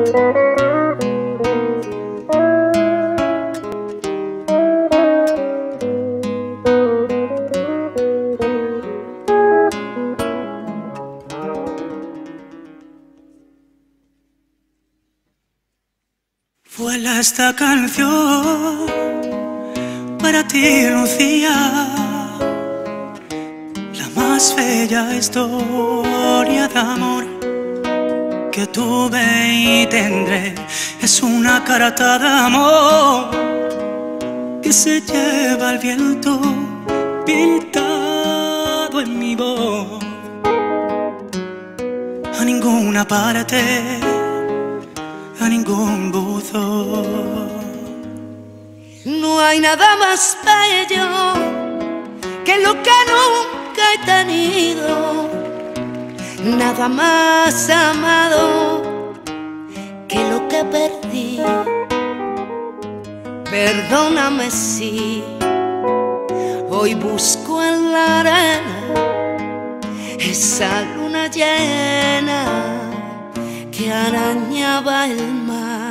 Vuela esta canción para ti, Lucía, la más bella historia de amor que tuve y tendré. Es una carta de amor que se lleva el viento pintado en mi voz. A ninguna parte, a ningún buzón. No hay nada más bello que lo que nunca he tenido, nada más amado que lo que perdí. Perdóname si hoy busco en la arena esa luna llena que arañaba el mar.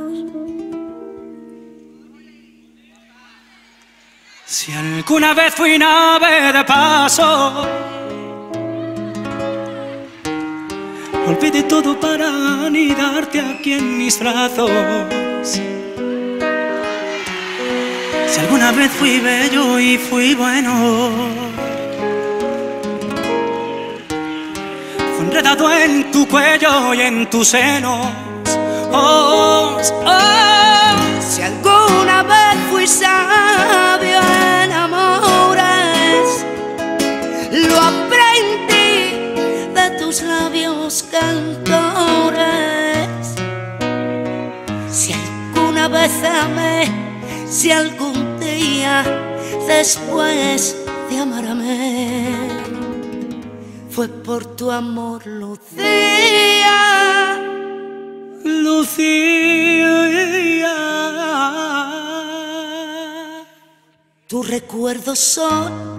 Si alguna vez fui nave de paso, olvidé todo para anidarte aquí en mis brazos. Si alguna vez fui bello y fui bueno, fue enredado en tu cuello y en tus senos. Oh, oh. Si alguna vez fui sabio en amores, lo aprendí de tus labios cantores. Si alguna vez amé, si algún día después de amarme fue por tu amor, Lucía, Lucía. tus recuerdos son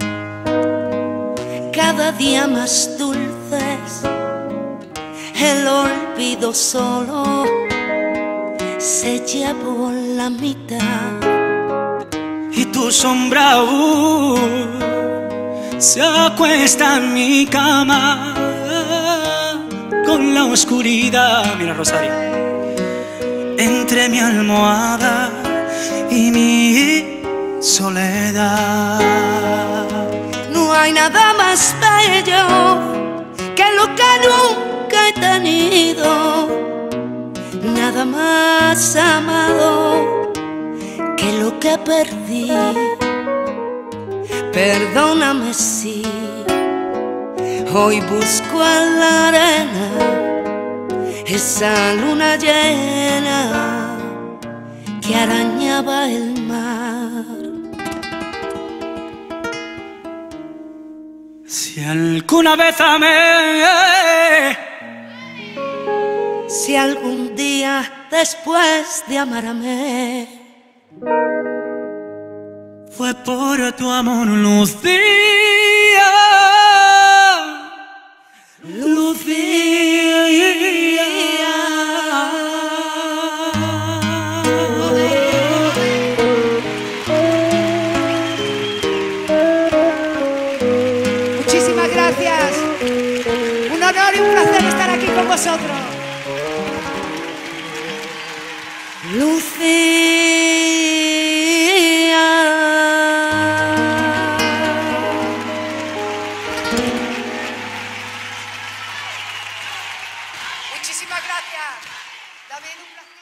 cada día más dulces, el olvido solo se llevó la mitad. Y tu sombra aún se acuesta en mi cama con la oscuridad, mira Rosario, entre mi almohada y mi soledad. No hay nada más bello que lo que nunca he tenido, nada más amado que lo que perdí. Perdóname si hoy busco en la arena esa luna llena que arañaba el mar. Si alguna vez amé, si algún día después de amarme fue por tu amor, Lucía, Lucía. Muchísimas gracias. Un honor y un placer estar aquí con vosotros. Lucía. Muchísimas gracias. También un placer.